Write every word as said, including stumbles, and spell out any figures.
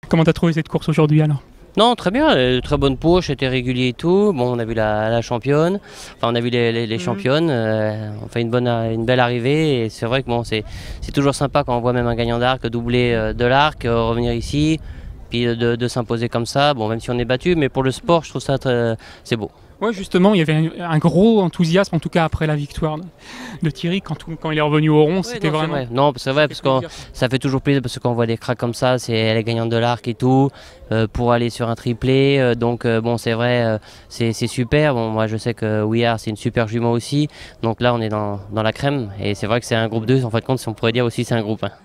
Comment t'as trouvé cette course aujourd'hui alors? Non, très bien, euh, très bonne poche, c'était régulier et tout. Bon, on a vu la, la championne, enfin on a vu les, les, les Mhm. championnes, euh, on fait une, bonne, une belle arrivée et c'est vrai que bon, c'est toujours sympa quand on voit même un gagnant d'arc doubler euh, de l'arc, euh, revenir ici, puis de, de s'imposer comme ça, bon même si on est battu, mais pour le sport je trouve ça très, c'est beau. Ouais, justement, il y avait un, un gros enthousiasme, en tout cas après la victoire de, de Thierry, quand, tout, quand il est revenu au rond, Ouais, c'était non, vraiment... vrai. Non, c'est vrai, parce que ça fait toujours plaisir, parce qu'on voit des cracks comme ça, c'est elle est gagnante de l'arc et tout, euh, pour aller sur un triplé, euh, donc euh, bon c'est vrai, euh, c'est super, bon moi je sais que We Are c'est une super jument aussi, donc là on est dans, dans la crème, et c'est vrai que c'est un groupe deux, en fin de compte si on pourrait dire aussi c'est un groupe un.